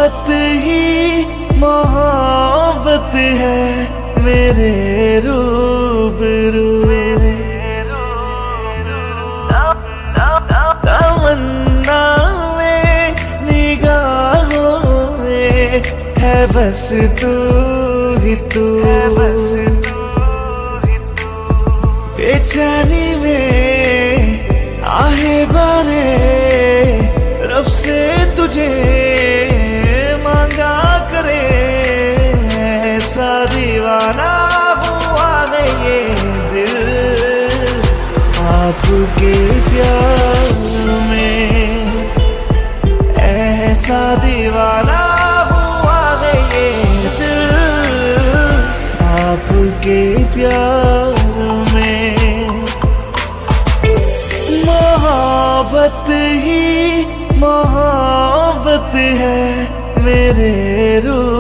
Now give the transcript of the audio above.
मोहब्बत ही मोहब्बत है मेरे रूबरू। तमन्ना में निगाहों में है बस तू ही तू। बेचैनी में आहे बारे रब से तुझे मांगा करे। ऐसा दीवाना हुआ है ये दिल आपके प्यार में। ऐसा दीवाना हुआ है ये दिल आपके प्यार में। मोहब्बत ही मोहब्बत है मेरे रूह।